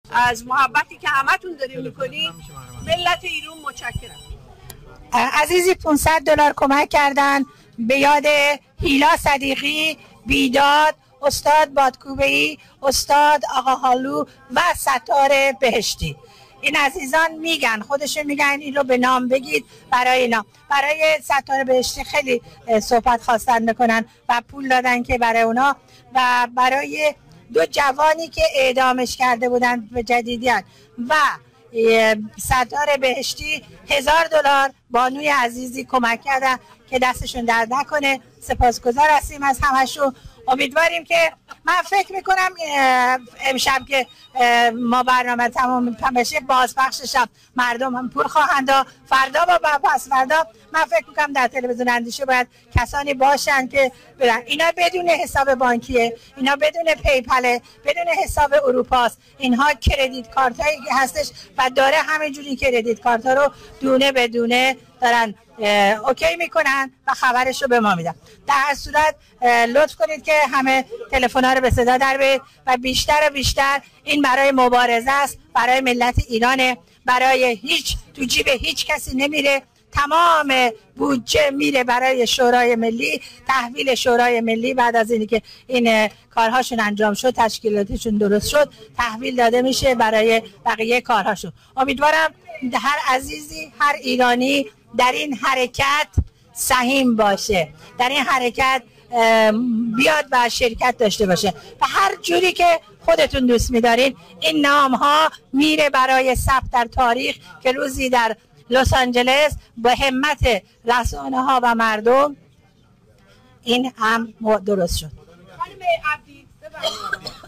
از محبتی که همتون داریم میکنید. ملت ایران متشکرم. عزیزی $500 کمک کردن به یاد هیلا صدیقی، بیداد، استاد بادکوبه‌ای، استاد آقا هالو و ستار بهشتی. این عزیزان میگن، خودشون میگن این رو به نام بگید برای اینا. برای ستار بهشتی خیلی صحبت خواستن بکنن و پول دادن که برای اونا، و برای 2 جوانی که اعدامش کرده بودن به جدیدیت و ستار بهشتی $1000 بانوی عزیزی کمک کردن که دستشون درد نکنه. سپاسگزار هستیم از همشون. امیدواریم که من فکر میکنم امشب که ما برنامه تمام بشه بازپخش شب مردم هم پول خواهند داد. فردا و پس فردا من فکر میکنم در تلویزیون اندیشه باید کسانی باشن که برن. اینا بدون حساب بانکیه، اینا بدون پیپله، بدون حساب اروپاست. اینها کردیت کارت هایی که هستش و داره همینجوری کردیت کارت ها رو دونه به دونه دارن اوکی میکنن و خبرش رو به ما میدن. در هر صورت لطف کنید که همه تلفن ها رو به صدا در بیارید و بیشتر و بیشتر. این برای مبارزه است، برای ملت ایرانه، برای هیچ تو جیب هیچ کسی نمیره. تمام بودجه میره برای شورای ملی، تحویل شورای ملی. بعد از اینی که این کارهاشون انجام شد، تشکیلاتشون درست شد، تحویل داده میشه برای بقیه کارهاشون. امیدوارم هر عزیزی، هر ایرانی در این حرکت سهیم باشه، در این حرکت بیاد و شرکت داشته باشه و هر جوری که خودتون دوست می‌دارین. این نام ها میره برای ثبت در تاریخ که روزی در لس آنجلس با همت رسانه ها و مردم این هم درست شد. خانم عبدی